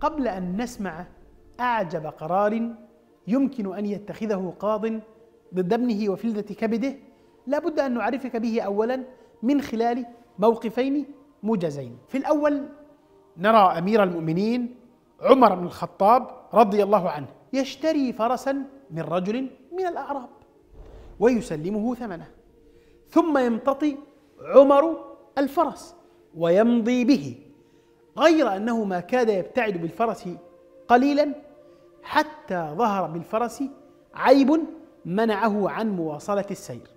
قبل أن نسمع أعجب قرار يمكن أن يتخذه قاض ضد ابنه وفلذة كبده، لا بد أن نعرفك به أولا من خلال موقفين موجزين. في الأول نرى أمير المؤمنين عمر بن الخطاب رضي الله عنه يشتري فرسا من رجل من الأعراب ويسلمه ثمنه، ثم يمتطي عمر الفرس ويمضي به، غير أنه ما كاد يبتعد بالفرس قليلا حتى ظهر بالفرس عيب منعه عن مواصلة السير.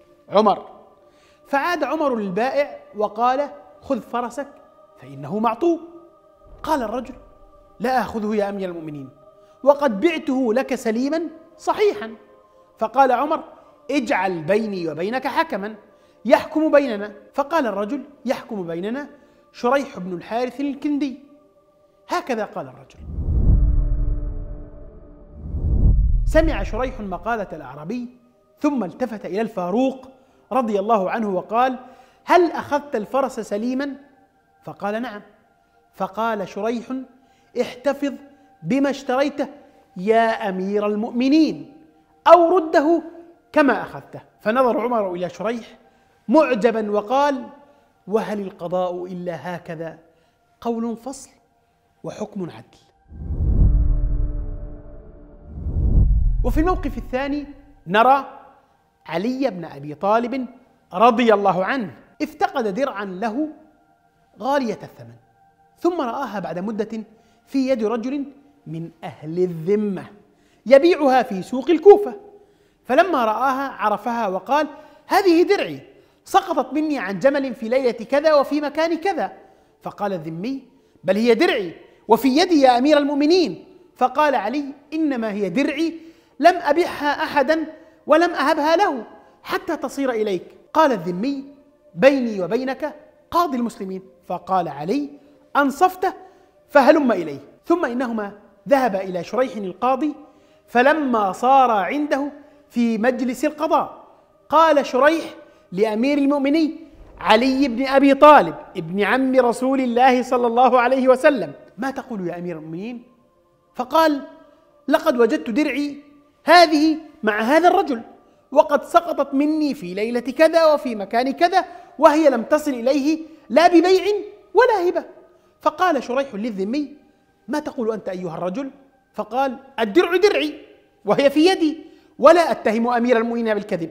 فعاد عمر للبائع وقال: خذ فرسك فإنه معطوب. قال الرجل: لا آخذه يا أمير المؤمنين، وقد بعته لك سليما صحيحا. فقال عمر: اجعل بيني وبينك حكما يحكم بيننا. فقال الرجل: يحكم بيننا شريح بن الحارث الكندي. هكذا قال الرجل. سمع شريح مقالة الأعرابي ثم التفت إلى الفاروق رضي الله عنه وقال: هل أخذت الفرس سليما؟ فقال: نعم. فقال شريح: احتفظ بما اشتريته يا أمير المؤمنين، أو رده كما أخذته. فنظر عمر إلى شريح معجبا وقال: وهل القضاء إلا هكذا؟ قول فصل وحكم عدل. وفي الموقف الثاني نرى علي بن أبي طالب رضي الله عنه افتقد درعا له غالية الثمن، ثم رآها بعد مدة في يد رجل من أهل الذمة يبيعها في سوق الكوفة، فلما رآها عرفها وقال: هذه درعي سقطت مني عن جمل في ليلة كذا وفي مكان كذا. فقال الذمي: بل هي درعي وفي يدي يا أمير المؤمنين. فقال علي: إنما هي درعي لم أبيعها أحدا ولم أهبها له حتى تصير إليك. قال الذمي: بيني وبينك قاضي المسلمين. فقال علي: أنصفته فهلم إليه. ثم إنهما ذهبا إلى شريح القاضي، فلما صار عنده في مجلس القضاء قال شريح لأمير المؤمنين علي بن أبي طالب ابن عم رسول الله صلى الله عليه وسلم: ما تقول يا أمير المؤمنين؟ فقال: لقد وجدت درعي هذه مع هذا الرجل، وقد سقطت مني في ليلة كذا وفي مكان كذا، وهي لم تصل إليه لا ببيع ولا هبة. فقال شريح للذمي: ما تقول أنت أيها الرجل؟ فقال: الدرع درعي وهي في يدي، ولا أتهم أمير المؤمنين بالكذب.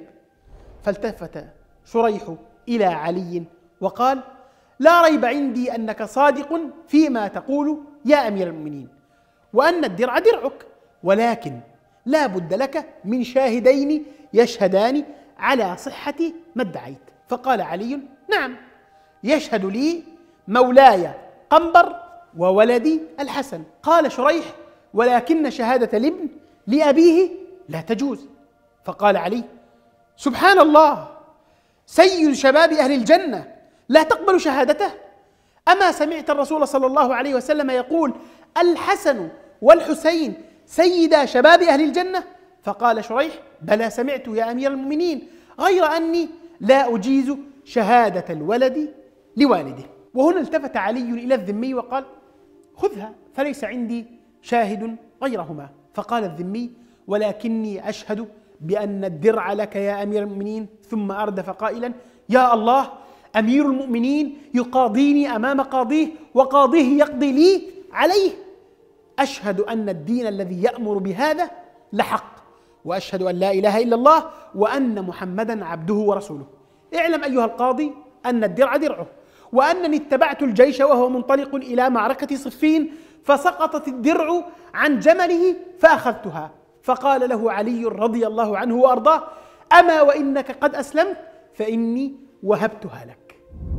فالتفت شريح إلى علي وقال: لا ريب عندي أنك صادق فيما تقول يا أمير المؤمنين، وأن الدرع درعك، ولكن لا بد لك من شاهدين يشهدان على صحة ما ادعيت. فقال علي: نعم، يشهد لي مولاي قنبر وولدي الحسن. قال شريح: ولكن شهادة الابن لأبيه لا تجوز. فقال علي: سبحان الله، سيد شباب أهل الجنة لا تقبل شهادته؟ أما سمعت الرسول صلى الله عليه وسلم يقول: الحسن والحسين سيدا شباب أهل الجنة؟ فقال شريح: بلى سمعت يا أمير المؤمنين، غير أني لا أجيز شهادة الولد لوالده. وهنا التفت علي إلى الذمي وقال: خذها فليس عندي شاهد غيرهما. فقال الذمي: ولكني أشهد بأن الدرع لك يا أمير المؤمنين. ثم أردف قائلا: يا الله، أمير المؤمنين يقاضيني أمام قاضيه وقاضيه يقضي لي عليه. أشهد أن الدين الذي يأمر بهذا لحق، وأشهد أن لا إله إلا الله وأن محمدا عبده ورسوله. اعلم أيها القاضي أن الدرع درعه، وأنني اتبعت الجيش وهو منطلق إلى معركة صفين، فسقطت الدرع عن جمله فأخذتها. فقال له علي رضي الله عنه وأرضاه: أما وإنك قد أسلمت فإني وهبتها لك.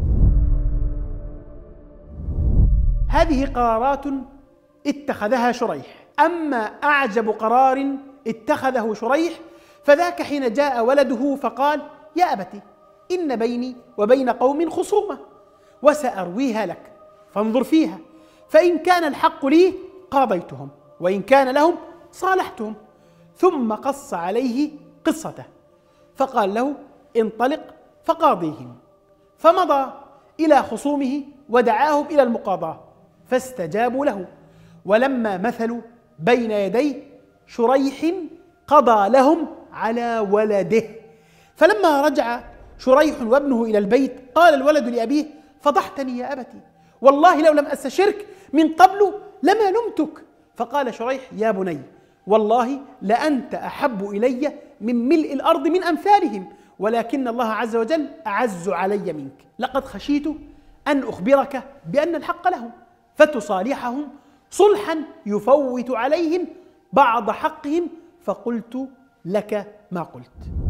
هذه قرارات اتخذها شريح. أما أعجب قرار اتخذه شريح فذاك حين جاء ولده فقال: يا أبت، إن بيني وبين قوم خصومة وسأرويها لك، فانظر فيها، فإن كان الحق لي قاضيتهم، وإن كان لهم صالحتهم. ثم قص عليه قصته، فقال له: انطلق فقاضيهم. فمضى إلى خصومه ودعاهم إلى المقاضاة، فاستجابوا له، ولما مثلوا بين يدي شريح قضى لهم على ولده. فلما رجع شريح وابنه إلى البيت قال الولد لأبيه: فضحتني يا أبتي، والله لو لم أستشرك من قبل لما لمتك. فقال شريح: يا بني، والله لأنت أحب إلي من ملء الأرض من أمثالهم، ولكن الله عز وجل أعز علي منك. لقد خشيت أن أخبرك بأن الحق لهم فتصالحهم صلحا يفوت عليهم بعض حقهم، فقلت لك ما قلت.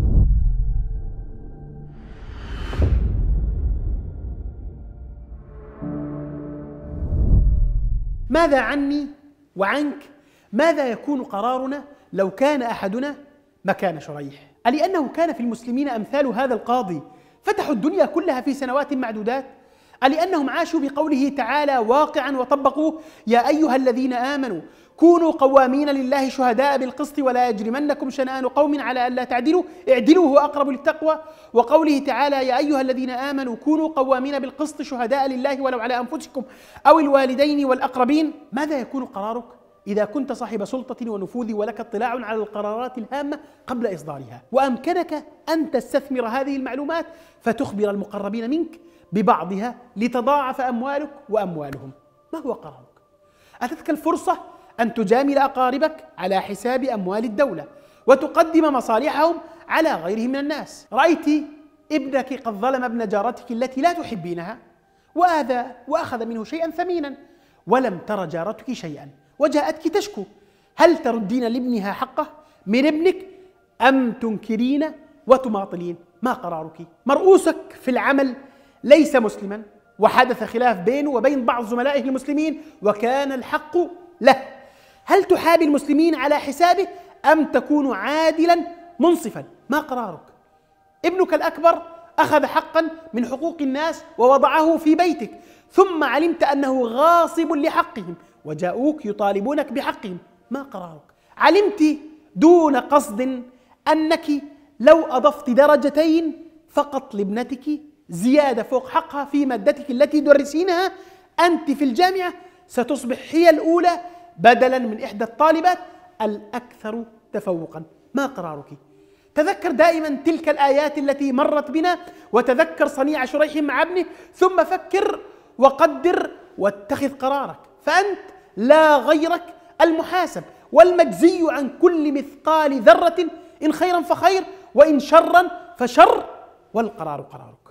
ماذا عني وعنك؟ ماذا يكون قرارنا لو كان أحدنا مكان شريح؟ ألأنه كان في المسلمين أمثال هذا القاضي فتحوا الدنيا كلها في سنوات معدودات؟ ألأنهم عاشوا بقوله تعالى واقعا وطبقوه: يا أيها الذين آمنوا كونوا قوامين لله شهداء بالقسط ولا يجرمنكم شنآن قوم على ألا تعدلوا اعدلوا هو أقرب للتقوى. وقوله تعالى: يا أيها الذين آمنوا كونوا قوامين بالقسط شهداء لله ولو على أنفسكم أو الوالدين والأقربين. ماذا يكون قرارك إذا كنت صاحب سلطة ونفوذ ولك اطلاع على القرارات الهامة قبل إصدارها، وأمكنك أن تستثمر هذه المعلومات فتخبر المقربين منك ببعضها لتضاعف أموالك وأموالهم؟ ما هو قرارك؟ أتتك الفرصة أن تجامل أقاربك على حساب أموال الدولة وتقدم مصالحهم على غيرهم من الناس. رأيت ابنك قد ظلم ابن جارتك التي لا تحبينها وآذى وأخذ منه شيئا ثمينا، ولم تر جارتك شيئا وجاءتك تشكو، هل تردين لابنها حقه من ابنك أم تنكرين وتماطلين؟ ما قرارك؟ مرؤوسك في العمل ليس مسلما وحدث خلاف بينه وبين بعض زملائه المسلمين وكان الحق له، هل تحابي المسلمين على حسابه أم تكون عادلا منصفا؟ ما قرارك؟ ابنك الأكبر أخذ حقا من حقوق الناس ووضعه في بيتك، ثم علمت أنه غاصب لحقهم وجاءوك يطالبونك بحقهم، ما قرارك؟ علمت دون قصد أنك لو أضفت درجتين فقط لابنتك زيادة فوق حقها في مادتك التي تدرسينها أنت في الجامعة ستصبح هي الأولى بدلا من إحدى الطالبات الأكثر تفوقا، ما قرارك؟ تذكر دائما تلك الآيات التي مرت بنا، وتذكر صنيع شريح مع ابنه، ثم فكر وقدر واتخذ قرارك، فأنت لا غيرك المحاسب والمجزي عن كل مثقال ذرة، إن خيرا فخير وإن شرا فشر، والقرار قرارك.